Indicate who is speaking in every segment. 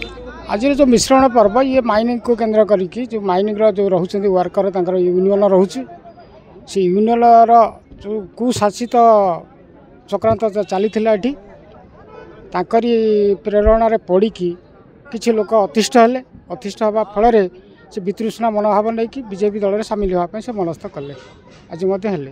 Speaker 1: आज जो मिश्रण पर्व ये माइनिंग को केन्द्र करिकी जो माइनिंग जो रोच वर्कर तंकर यूनियन रोचे से यूनियन जो कुशासित चक्रांत चली प्रेरणा पड़ी किसी लोक अतिष्ठ हेले अतिष्ठ हवा फल से वितृष्णा मनोभाव नहीं कि बीजेपी दल में सामिल होगापी से मनस्थ कले आज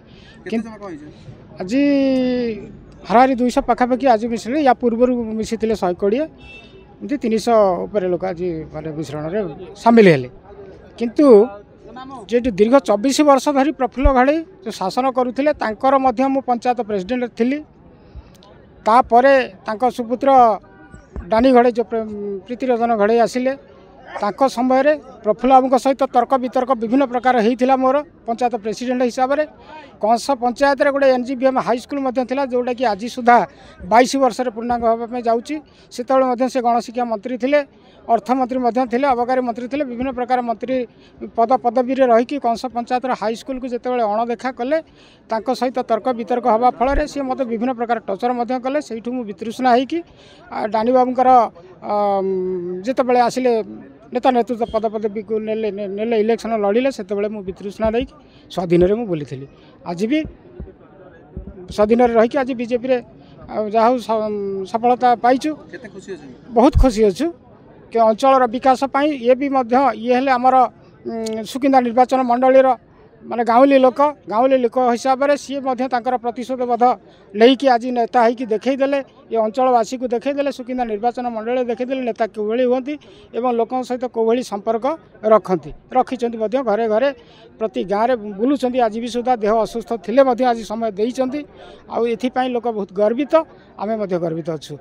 Speaker 1: आज हाराहारी 200 पाखापाखि आज मिश्रण या पूर्व मिसी 120 एमती 300 उपर लोक आज माने मिश्रण सामिल हेले किंतु जे दीर्घ 24 वर्ष धरी प्रफुल्ल घड़े जो शासन करुले तांकर मध्य मु पंचायत प्रेसिडेंट थिली तापरे तांको सुपुत्र डानी घड़े जो प्रीतिरंजन घड़े आसिले तांको समय रे प्रफुल्ल बाबू सहित तर्क वितर्क विभिन्न प्रकार होता मोर पंचायत प्रेसिडेंट हिसाब से कंस पंचायत रे गोटे एनजीबीएम हाईस्कल जोटा कि आज सुधा 22 वर्ष पूर्णांग होगा जाऊँगी से से गणशिक्षा मंत्री थे अर्थमंत्री थे अबकारी मंत्री थे विभिन्न प्रकार मंत्री पद पदवी रहीकि कंस पंचायत हाईस्कल को जितेबाला अणदेखा कले सहित तर्क वितर्क हवा फल सी मत विभिन्न प्रकार टचर कले से वितृष्णा होगी डानी बाबूर जितेबाला आसिले नेता नेतृत्व पद पदवी को नेले इलेक्शन लड़िले से वितृष्णा नहीं स्वाधीन में बोली थी आज भी स्वाधीन रहीकि आज बीजेपी जहाँ सफलता पाइचु बहुत खुशी अच्छु कि अंचल विकास ये भी ये हेले आमर सुकिंदा निर्वाचन मंडली माने गाँवली लोक हिसाब से सी प्रतिशोधबोध नहीं कि आज नेता होगी देखईदे ये अंचलवासी को देखईदे सुकिंदा निर्वाचन मंडली देखईदे नेता कौली हमें और लोकों सहित कौली संपर्क रखिंट घरे घरे प्रति गाँव में बुलूँ आज भी सुधा देह असुस्थ थे आज समय देती आईपाई लोक बहुत गर्वित आम गर्वित अच्छु।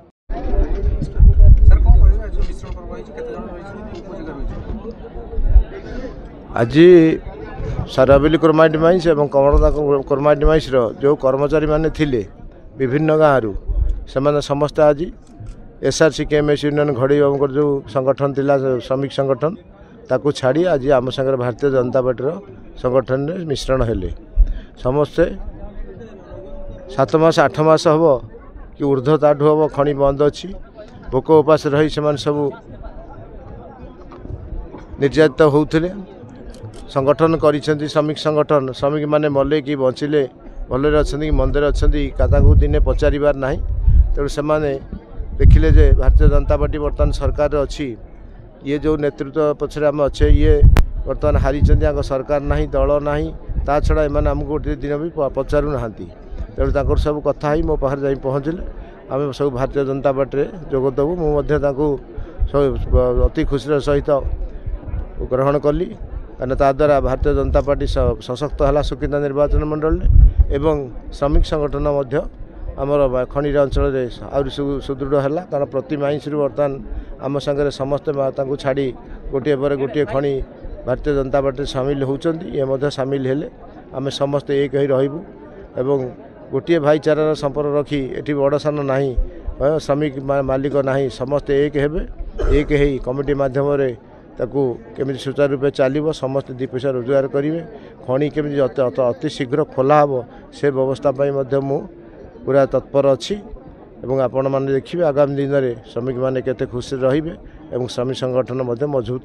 Speaker 2: आज साराबिली कोरमाटी माइंस और कमरदा कोरमाटी माइंस जो कर्मचारी माने थिले विभिन्न गाँव से समस्त आज एसआरसी केएमएस यूनियन घड़ी बाबू जो संगठन थिला श्रमिक संगठन ताकू छाड़ी आज आम सागर भारतीय जनता पार्टी संगठन में मिश्रण हेले समस्ते 7 मास 8 मास हम कि ऊर्ध्व ताठू हम खଣି बंद अच्छी भोक उपास रही से सब निर्यातित होते संगठन करिसेंती श्रमिक संगठन श्रमिक माने मले कि बचिले भलरे अच्छा कि मंदर अच्छा को दिने पचारिबार ना तेणु से देखिले जे भारतीय जनता पार्टी बर्तमान सरकार अच्छी ये जो नेतृत्व पछरे आम अच्छे ये बर्तमान हारी सरकार ना दल ना ता छड़ा एम आमको गोटे दिन भी पचारू ना तेणु सब कथा ही मो पाखे जा पहुँचले आम सब भारतीय जनता पार्टी जोगदेबू मुझे सब अति खुशी सहित ग्रहण कली कारण ताद्वारा भारतीय जनता पार्टी सशक्त है सुकिंदा निर्वाचन मंडल एवं श्रमिक संगठन आमर खणी अंचल आहरी सुदृढ़ है कारण प्रति माइंस बर्तमान आम सागर समस्ते छाड़ी गोटे पर गोटे खणी भारतीय जनता पार्टी सामिल होती ये सामिल हेले आम समस्ते एक ही रहीबू एवं गोटे भाईचारार संपर्क रखी एटी बड़ सान ना श्रमिक मालिक ना समस्ते एक हेबे एक ही कमिटी माध्यम ताकू केमी सुचारू रूपे चलो समस्त 2 पैसा रोजगार करेंगे खणी केमी अति शीघ्र खोला हम से व्यवस्था मु पूरा तत्पर अच्छी एवं आपण मैंने देखिए आगामी दिन में श्रमिक मैंने केते खुशी रहिबे एवं श्रमिक संगठन मजबूत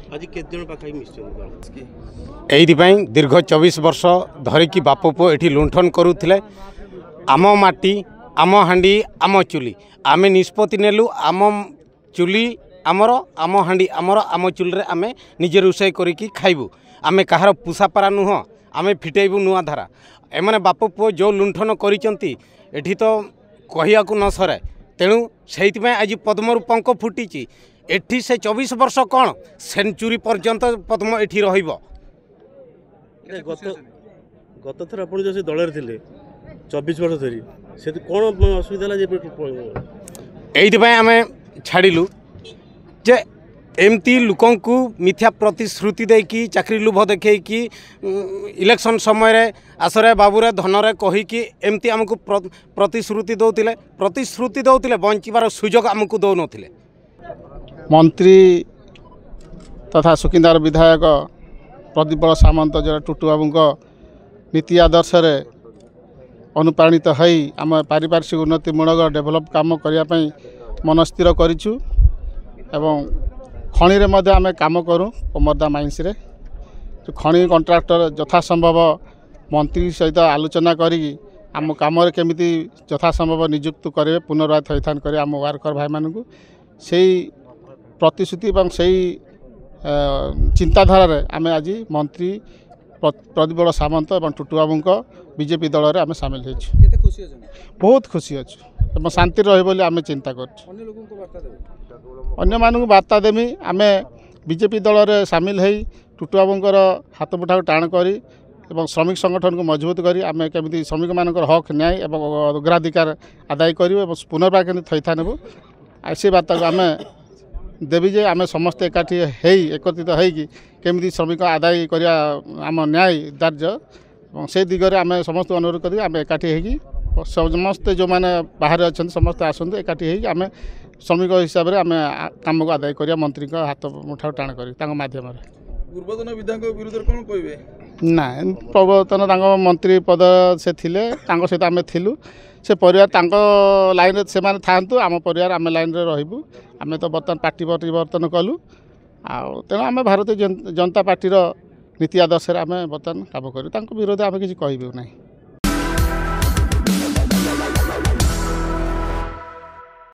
Speaker 3: रही दीर्घ 24 वर्ष धरिकी बाप पुओ एठी लुंठन करुथिले आम माटी आम हांडी आम चुली आम निष्पत्ति नेलु आम चुली आमर आम हांडी आमर आम चुल्रे आम निजे रोषे करिकी खाइबू आम कहार पुषापारा नुह आम फिटेबू नुआ धारा एमाने बाप पुओ जो लुंठन करिसंती एठी तो कहिया को न सरे तेणु से आज पद्मरू पंख फुटी एठी से 24 वर्ष कौन सेंचुरी पर्यंत पद्म एठी रहिबो।
Speaker 4: गत थर आप जो दल थे 24 वर्ष धरी से कौन असुविधा
Speaker 3: ये आम छाड़िलु जे एमती लोकों को मिथ्या प्रतिश्रुति देकी चाकरी लुभ देखी इलेक्शन समय रे आसरे बाबूरे धनरे कहीकि एमती आमको प्रतिश्रुति दौले बंचार सुजोग आमको दौन
Speaker 5: मंत्री तथा सुकिंदार विधायक प्रदीप सामंत जो टुटू बाबू नीति आदर्श अनुप्राणित हो आम पारिपार्श्विक उन्नतिमूलक डेभलप काम करने मन स्थिर करूँ एवं खनि रे मध्य आमे काम करूँ कमरदा माइंस रे खनि कंट्राक्टर यथासंभव मंत्री सहित आलोचना करी आम कम केमी यथासंभव नियुक्त करेंगे पुनर्वार थैथान करेंगे आम वर्कर भाई मानू से प्रतिश्रुति और से चिंताधारा आम आज मंत्री प्रदीप सामंत और टुटू बाबू बीजेपी दल में आम सामिल हो बहुत खुशी अच्छे और शांति रही चिंता कर वार्ता देमी आम बीजेपी दल में सामिल हो टुटू बाबूर हाथ मुठा टाण करी एवं श्रमिक संगठन को मजबूत करी आम केमी श्रमिक मान हक न्याय और अग्राधिकार आदाय करूँ और पुनर्वार के थैथा नेबू से बार्ता को आम देवी जे आम समस्त एकाठी एकत्रित होगी केमी श्रमिक आदाय करिया आम न्याय दार्य से दिगरे आम समस्त अनुरोध करी आम एकाठी होगी समस्ते जो मैंने बाहर अच्छा समस्त आसतु एकाठी होगी आम श्रमिक हिसाब से आम कम को आदाय करिया मंत्री हाथ मुठा टाण कर माध्यम
Speaker 6: पूर्वतन विधायक विरुद्ध कौन कहे
Speaker 5: ना प्रवर्तन मंत्री पद से थिले सहित आम थिलु से परिवार लाइन से था आम परिवार आम लाइन रही आम तो बर्तमान पार्टी परिवर्तन कलु तेणु आम भारतीय जनता पार्टी नीति आदर्श आम बर्तमान काम करूँ विरोध आम किसी कहबू ना।